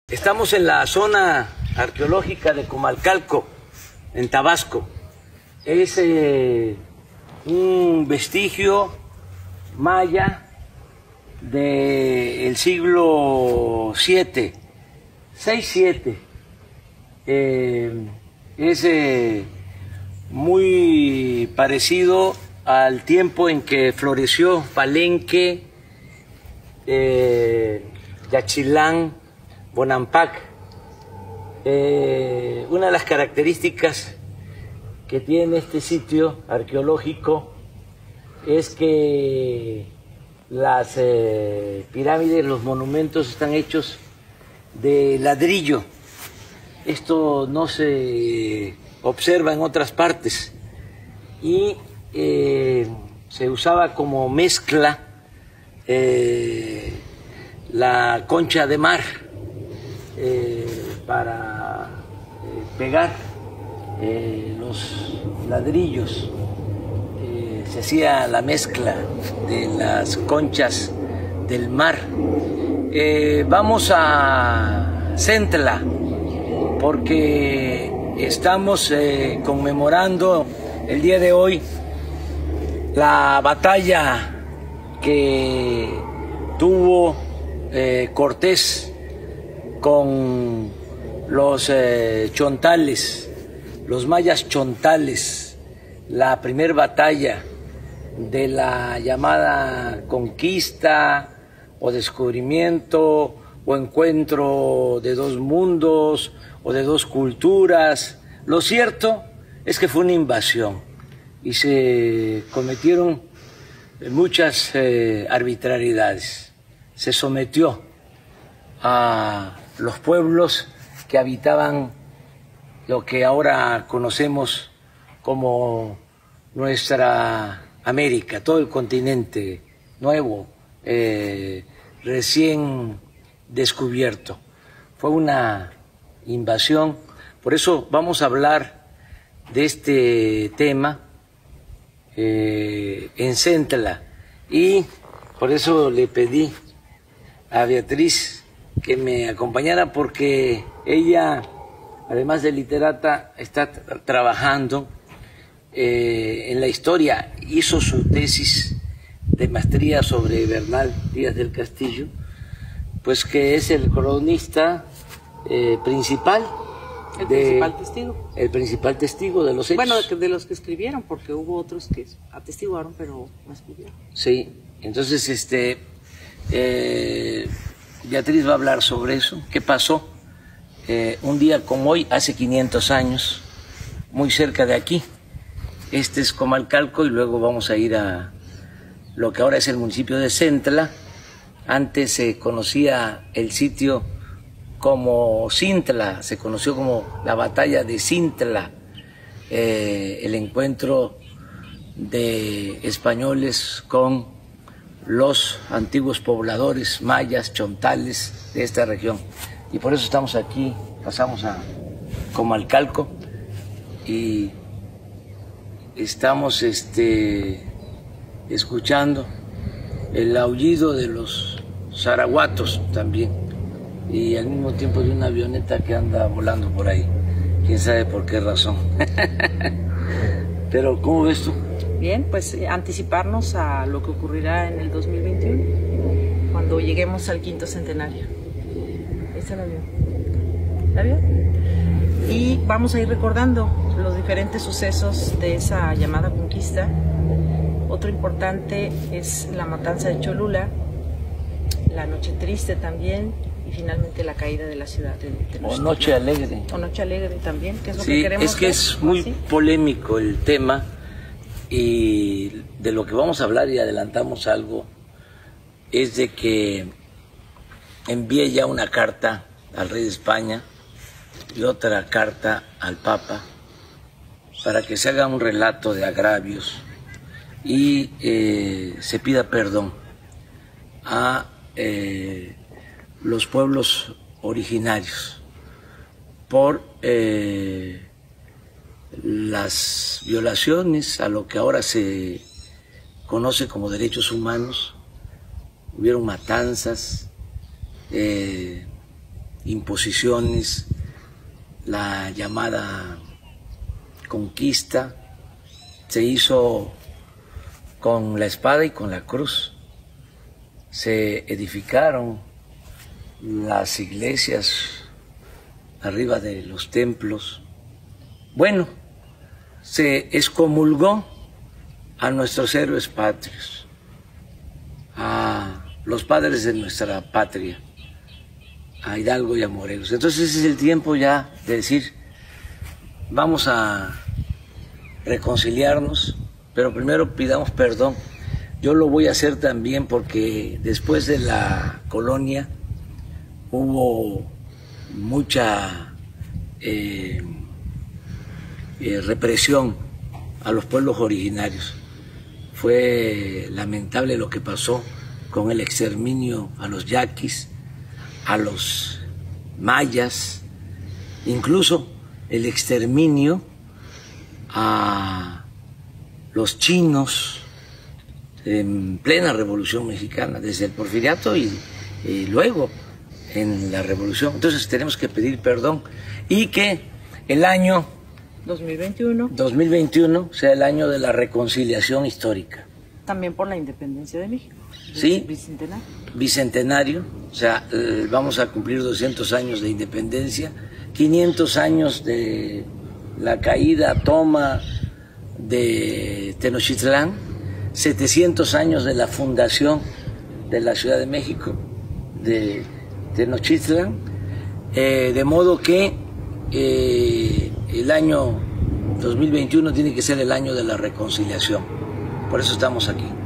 Estamos en la zona arqueológica de Comalcalco, en Tabasco. Es un vestigio maya del siglo VII, 6-7. Es muy parecido al tiempo en que floreció Palenque, Yaxchilán, Bonampak. Una de las características que tiene este sitio arqueológico es que las pirámides, los monumentos están hechos de ladrillo. Esto no se observa en otras partes y se usaba como mezcla la concha de mar para pegar los ladrillos. Se hacía la mezcla de las conchas del mar. Vamos a Centla porque estamos conmemorando el día de hoy la batalla que tuvo Cortés con los chontales, los mayas chontales, la primera batalla de la llamada conquista o descubrimiento o encuentro de dos mundos o de dos culturas. Lo cierto es que fue una invasión y se cometieron muchas arbitrariedades. Se sometió a los pueblos que habitaban lo que ahora conocemos como nuestra América, todo el continente nuevo, recién descubierto. Fue una invasión, por eso vamos a hablar de este tema en Centla, y por eso le pedí a Beatriz que me acompañara, porque ella, además de literata, está trabajando en la historia. Hizo su tesis de maestría sobre Bernal Díaz del Castillo, pues que es el cronista principal. El principal testigo de los hechos. Bueno, de los que escribieron, porque hubo otros que atestiguaron, pero no escribieron. Sí, entonces Beatriz va a hablar sobre eso. ¿Qué pasó un día como hoy, hace 500 años, muy cerca de aquí? Este es Comalcalco y luego vamos a ir a lo que ahora es el municipio de Centla. Antes se conocía el sitio como Cintla, se conoció como la batalla de Cintla, el encuentro de españoles con los antiguos pobladores mayas, chontales de esta región. Y por eso estamos aquí, pasamos a Comalcalco y estamos escuchando el aullido de los zaraguatos también, y al mismo tiempo de una avioneta que anda volando por ahí, quién sabe por qué razón. Pero ¿cómo ves tú? Bien, pues anticiparnos a lo que ocurrirá en el 2021, cuando lleguemos al 5º centenario. Ahí está el avión. ¿La vio? Y vamos a ir recordando los diferentes sucesos de esa llamada conquista. Otro importante es la matanza de Cholula, la Noche Triste también, y finalmente la caída de la ciudad de O Noche Alegre. O Noche Alegre también, que es lo sí, que queremos es que ver, es muy polémico el tema, y de lo que vamos a hablar, y adelantamos algo, es de que envié ya una carta al rey de España y otra carta al Papa para que se haga un relato de agravios y se pida perdón a los pueblos originarios por las violaciones a lo que ahora se conoce como derechos humanos. Hubieron matanzas, imposiciones, la llamada conquista, se hizo con la espada y con la cruz. Se edificaron las iglesias arriba de los templos. Bueno, se excomulgó a nuestros héroes patrios, a los padres de nuestra patria, a Hidalgo y a Morelos. Entonces ese es el tiempo ya de decir, vamos a reconciliarnos, pero primero pidamos perdón. Yo lo voy a hacer también porque después de la colonia hubo mucha represión a los pueblos originarios. Fue lamentable lo que pasó con el exterminio a los yaquis, a los mayas, incluso el exterminio a los chinos en plena Revolución Mexicana, desde el Porfiriato y luego en la Revolución. Entonces tenemos que pedir perdón y que el año 2021 sea el año de la reconciliación histórica. También por la independencia de México. Sí, bicentenario. Bicentenario, o sea, vamos a cumplir 200 años de independencia, 500 años de la caída, toma de Tenochtitlán, 700 años de la fundación de la Ciudad de México, de Tenochtitlán, de modo que el año 2021 tiene que ser el año de la reconciliación. Por eso estamos aquí.